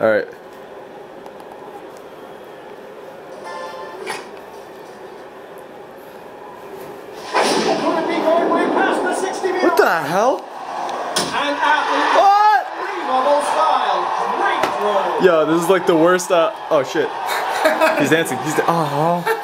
Alright. What the hell? And out What? unbelievable style. Great throw. Yo, this is like the worst. Oh shit. He's dancing. Oh.